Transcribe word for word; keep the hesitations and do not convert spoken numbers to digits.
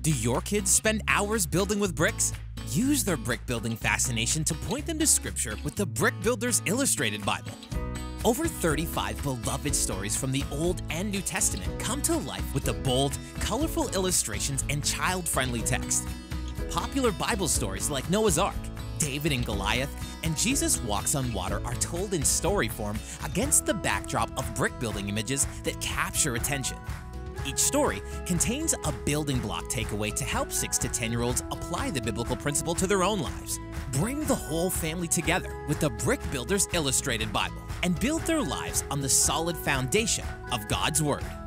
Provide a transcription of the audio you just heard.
Do your kids spend hours building with bricks? Use their brick building fascination to point them to Scripture with the Brick Builder's Illustrated Bible. Over thirty-five beloved stories from the Old and New Testament come to life with the bold, colorful illustrations and child-friendly text. Popular Bible stories like Noah's Ark, David and Goliath, and Jesus Walks on Water are told in story form against the backdrop of brick building images that capture attention. Each story contains a building block takeaway to help six to ten year olds apply the biblical principle to their own lives. Bring the whole family together with the Brick Builder's Illustrated Bible and build their lives on the solid foundation of God's Word.